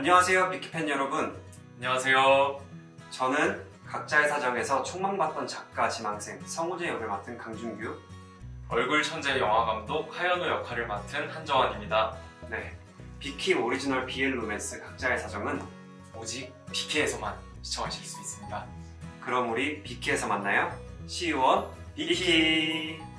안녕하세요, 비키팬 여러분. 안녕하세요. 저는 각자의 사정에서 촉망받던 작가 지망생 성우재 역을 맡은 강준규, 얼굴 천재 영화감독 하현우 역할을 맡은 한정환입니다. 네, 비키 오리지널 BL 로맨스 각자의 사정은 오직 비키에서만 시청하실 수 있습니다. 그럼 우리 비키에서 만나요. See you on 비키!